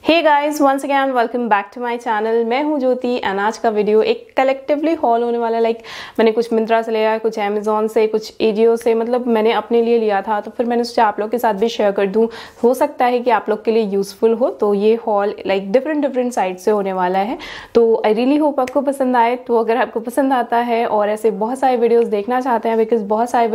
Hey guys, once again welcome back to my channel. मैं हूं ज्योति and आज का वीडियो एक कलेक्टिवली हॉल होने वाला है। मैंने कुछ मिंत्रा से लिया है, कुछ अमेजोन से, कुछ एजियो से, मतलब मैंने अपने लिए लिया था, तो फिर मैंने सोचा आप लोग के साथ भी शेयर कर दूं। हो सकता है कि आप लोग के लिए यूजफुल हो। तो ये हॉल डिफरेंट साइड से होने वाला है, तो आई रियली होप आपको पसंद आए। तो अगर आपको पसंद आता है और ऐसे बहुत सारे वीडियोज देखना चाहते हैं, बिकॉज बहुत सारे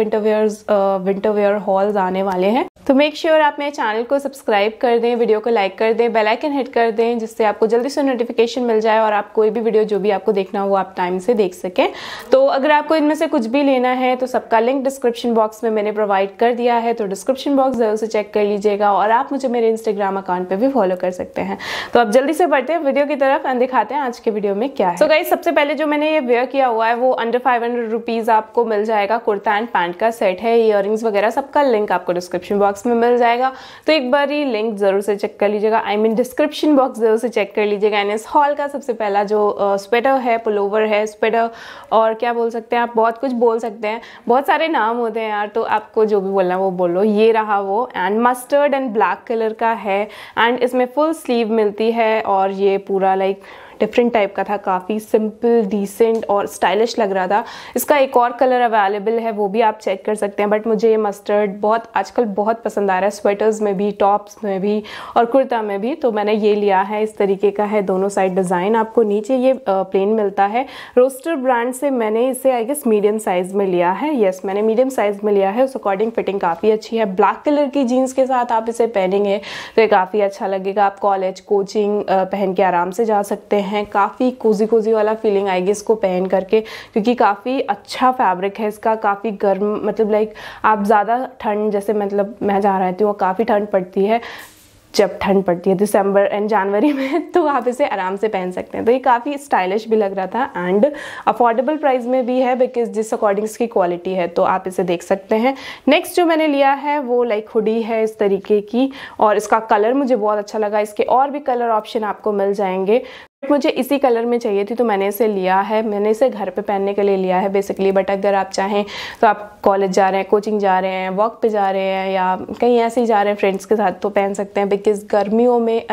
विंटर वेयर हॉल्स आने वाले हैं, तो मेक श्योर आप मेरे चैनल को सब्सक्राइब कर दें, वीडियो को लाइक कर दें, बेल आइकन हिट कर दें, जिससे आपको जल्दी से नोटिफिकेशन मिल जाए और आप कोई भी वीडियो जो भी आपको देखना हो वो आप टाइम से देख सकें। तो अगर आपको इनमें से कुछ भी लेना है तो सबका लिंक डिस्क्रिप्शन बॉक्स में मैंने प्रोवाइड कर दिया है, तो डिस्क्रिप्शन बॉक्स जरूर से चेक कर लीजिएगा और आप मुझे मेरे इंस्टाग्राम अकाउंट पर भी फॉलो कर सकते हैं। तो आप जल्दी से बढ़ते हैं वीडियो की तरफ एंड दिखाते हैं आज के वीडियो में क्या है। तो गाइस, सबसे पहले जो मैंने ये वेयर किया हुआ है वो अंडर 500 रुपीज आपको मिल जाएगा। कुर्ता एंड पैंट का सेट है, ईयररिंग्स वगैरह सबका लिंक आपको डिस्क्रिप्शन बॉक्स में मिल जाएगा। तो एक बार ये लिंक जरूर से चेक कर लीजिएगा, आई मीन डिस्क्रिप्शन बॉक्स जरूर से चेक कर लीजिएगा। एंड इस हॉल का सबसे पहला जो स्वेटर है, पुलोवर है, स्वेटर और क्या बोल सकते हैं आप, बहुत कुछ बोल सकते हैं, बहुत सारे नाम होते हैं यार, तो आपको जो भी बोलना है वो बोलो। ये रहा वो, and mustard and black colour का है एंड इसमें फुल स्लीव मिलती है और ये पूरा डिफरेंट टाइप का था, काफ़ी सिंपल, डिसेंट और स्टाइलिश लग रहा था। इसका एक और कलर अवेलेबल है, वो भी आप चेक कर सकते हैं, बट मुझे ये मस्टर्ड आजकल बहुत पसंद आ रहा है, स्वेटर्स में भी, टॉप्स में भी और कुर्ता में भी। तो मैंने ये लिया है, इस तरीके का है, दोनों साइड डिज़ाइन। आपको नीचे ये प्लेन मिलता है। रोस्टर ब्रांड से मैंने इसे आई गेस मीडियम साइज़ में लिया है। येस, मैंने मीडियम साइज़ में लिया है, उस अकॉर्डिंग फिटिंग काफ़ी अच्छी है। ब्लैक कलर की जीन्स के साथ आप इसे पहनेंगे तो ये काफ़ी अच्छा लगेगा। आप कॉलेज, कोचिंग पहन के आराम से जा सकते हैं। काफ़ी कोजी वाला फीलिंग आएगी इसको पहन करके, क्योंकि काफ़ी अच्छा फैब्रिक है इसका, काफ़ी गर्म, मतलब आप ज़्यादा ठंड, जैसे मतलब मैं जहाँ रहती हूँ काफ़ी ठंड पड़ती है, जब ठंड पड़ती है दिसंबर एंड जनवरी में, तो आप इसे आराम से पहन सकते हैं। तो ये काफ़ी स्टाइलिश भी लग रहा था एंड अफोर्डेबल प्राइस में भी है, बिकॉज जिस अकॉर्डिंग इसकी क्वालिटी है, तो आप इसे देख सकते हैं। नेक्स्ट जो मैंने लिया है वो हुडी है इस तरीके की, और इसका कलर मुझे बहुत अच्छा लगा। इसके और भी कलर ऑप्शन आपको मिल जाएंगे, मुझे इसी कलर में चाहिए थी तो मैंने इसे लिया है। मैंने इसे घर पे पहनने के लिए लिया है बेसिकली, बट अगर आप चाहें तो आप कॉलेज जा रहे हैं, कोचिंग जा रहे हैं, वॉक पे जा रहे हैं या कहीं ऐसे ही जा रहे हैं फ्रेंड्स के साथ, तो पहन सकते हैं। बिकॉज गर्मियों में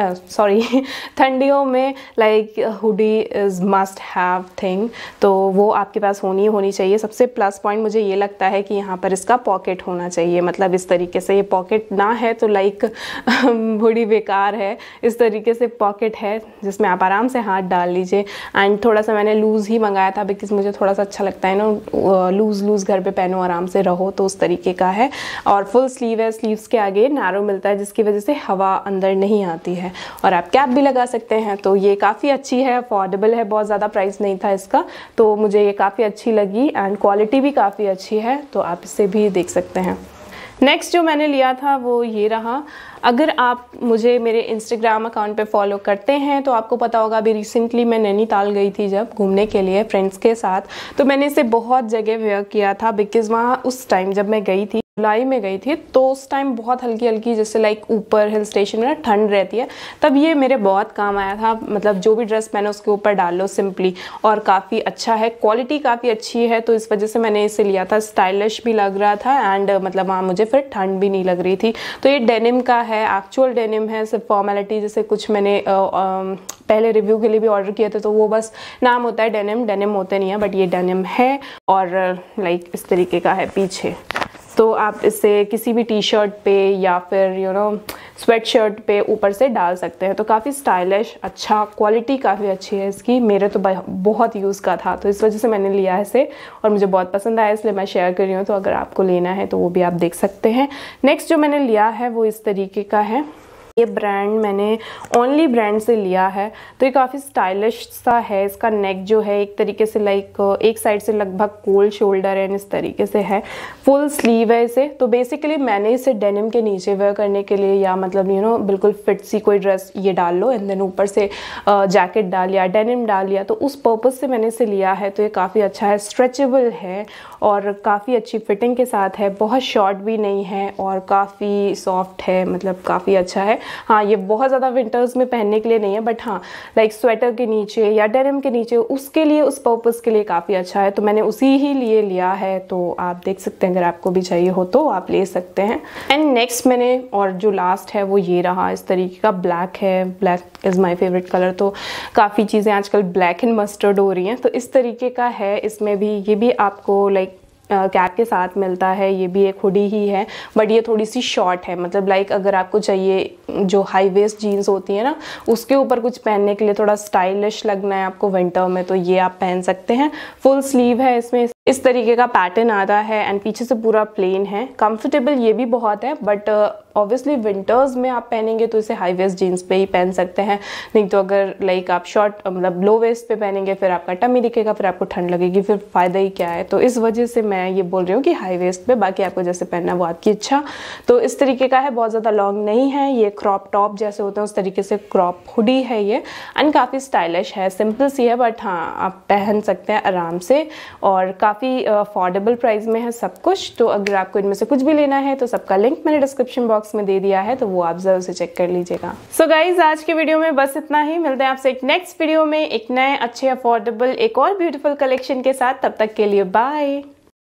ठंडियों में hoodie is must have thing, तो वो आपके पास होनी चाहिए। सबसे प्लस पॉइंट मुझे ये लगता है कि यहाँ पर इसका पॉकेट होना चाहिए, मतलब इस तरीके से। ये पॉकेट ना है तो हुडी बेकार है। इस तरीके से पॉकेट है जिसमें आप आराम से हाथ डाल लीजिए। एंड थोड़ा सा मैंने लूज़ ही मंगाया था, बिकॉज मुझे थोड़ा सा अच्छा लगता है ना, लूज़ घर पे पहनो, आराम से रहो, तो उस तरीके का है। और फुल स्लीव है, स्लीव्स के आगे नैरो मिलता है, जिसकी वजह से हवा अंदर नहीं आती है, और आप कैप भी लगा सकते हैं। तो ये काफ़ी अच्छी है, अफोर्डेबल है, बहुत ज़्यादा प्राइस नहीं था इसका, तो मुझे ये काफ़ी अच्छी लगी एंड क्वालिटी भी काफ़ी अच्छी है, तो आप इसे भी देख सकते हैं। नेक्स्ट जो मैंने लिया था वो ये रहा। अगर आप मुझे मेरे इंस्टाग्राम अकाउंट पे फॉलो करते हैं तो आपको पता होगा, अभी रिसेंटली मैं नैनीताल गई थी जब घूमने के लिए फ्रेंड्स के साथ, तो मैंने इसे बहुत जगह वेयर किया था। बिकॉज वहाँ उस टाइम जब मैं गई थी, जुलाई में गई थी, तो उस टाइम बहुत हल्की जैसे ऊपर हिल स्टेशन में ठंड रहती है, तब ये मेरे बहुत काम आया था। मतलब जो भी ड्रेस पहने उसके ऊपर डाल लो सिंपली, और काफ़ी अच्छा है, क्वालिटी काफ़ी अच्छी है, तो इस वजह से मैंने इसे लिया था। स्टाइलिश भी लग रहा था एंड मतलब वहाँ मुझे फिर ठंड भी नहीं लग रही थी। तो ये डेनिम का है, एक्चुअल डेनिम है, सिर्फ फॉर्मेलिटी, जैसे कुछ मैंने पहले रिव्यू के लिए भी ऑर्डर किया था, तो वो बस नाम होता है डेनिम होते नहीं है, बट ये डेनिम है और इस तरीके का है पीछे। तो आप इसे किसी भी टी शर्ट पे या फिर स्वेट शर्ट पे ऊपर से डाल सकते हैं। तो काफ़ी स्टाइलिश, अच्छा, क्वालिटी काफ़ी अच्छी है इसकी। मेरे तो बहुत यूज़ का था, तो इस वजह से मैंने लिया है इसे और मुझे बहुत पसंद आया, इसलिए मैं शेयर कर रही हूँ। तो अगर आपको लेना है तो वो भी आप देख सकते हैं। नेक्स्ट जो मैंने लिया है वो इस तरीके का है। ये ब्रांड मैंने ओनली ब्रांड से लिया है, तो ये काफ़ी स्टाइलिश सा है। इसका नेक जो है एक तरीके से एक साइड से लगभग कोल्ड शोल्डर है, इस तरीके से है। फुल स्लीव है इसे। तो बेसिकली मैंने इसे डेनिम के नीचे वेयर करने के लिए, या मतलब बिल्कुल फिट सी कोई ड्रेस ये डाल लो एंड देन ऊपर से जैकेट डाल लिया, डेनिम डाल लिया, तो उस पर्पज़ से मैंने इसे लिया है। तो ये काफ़ी अच्छा है, स्ट्रेचेबल है और काफ़ी अच्छी फिटिंग के साथ है, बहुत शॉर्ट भी नहीं है और काफ़ी सॉफ्ट है, मतलब काफ़ी अच्छा है। हाँ ये बहुत ज़्यादा विंटर्स में पहनने के लिए नहीं है, बट हाँ लाइक स्वेटर के नीचे या डेनिम के नीचे उसके लिए, उस पर्पज़ के लिए काफ़ी अच्छा है। तो मैंने उसी ही लिए लिया है, तो आप देख सकते हैं, अगर आपको भी चाहिए हो तो आप ले सकते हैं। एंड नेक्स्ट मैंने, और जो लास्ट है वो ये रहा, इस तरीके का ब्लैक है। Black is my favourite colour, तो काफ़ी चीज़ें आजकल ब्लैक एंड मस्टर्ड हो रही हैं, तो इस तरीके का है। इसमें भी, ये भी आपको लाइक कैप के साथ मिलता है। ये भी एक हुडी ही है, बट ये थोड़ी सी शॉर्ट है, मतलब लाइक अगर आपको चाहिए जो हाई वेस्ट जीन्स होती है ना, उसके ऊपर कुछ पहनने के लिए थोड़ा स्टाइलिश लगना है आपको विंटर में, तो ये आप पहन सकते हैं। फुल स्लीव है इसमें, इस तरीके का पैटर्न आता है एंड पीछे से पूरा प्लेन है। कंफर्टेबल ये भी बहुत है, बट ऑब्वियसली विंटर्स में आप पहनेंगे तो इसे हाई वेस्ट जीन्स पे ही पहन सकते हैं, नहीं तो अगर लाइक आप शॉर्ट मतलब लो वेस्ट पे पहनेंगे फिर आपका टमी दिखेगा, फिर आपको ठंड लगेगी, फिर फायदा ही क्या है। तो इस वजह से मैं ये बोल रही हूँ कि हाई वेस्ट पे, बाकी आपको जैसे पहनना वो आपकी इच्छा। तो इस तरीके का है, बहुत ज़्यादा लॉन्ग नहीं है, ये क्रॉप टॉप जैसे होते हैं उस तरीके से क्रॉप हुडी है ये, एंड काफ़ी स्टाइलिश है, सिंपल सी है, बट हाँ आप पहन सकते हैं आराम से, और काफ़ी अफोर्डेबल प्राइस में है सब कुछ। तो अगर आपको इनमें से कुछ भी लेना है तो सबका लिंक मैंने डिस्क्रिप्शन बॉक्स में दे दिया है, तो वो आप जरूर से चेक कर लीजिएगा। सो गाइज आज के वीडियो में बस इतना ही, मिलते हैं आपसे एक नेक्स्ट वीडियो में एक नए अच्छे अफोर्डेबल एक और ब्यूटीफुल कलेक्शन के साथ। तब तक के लिए बाय।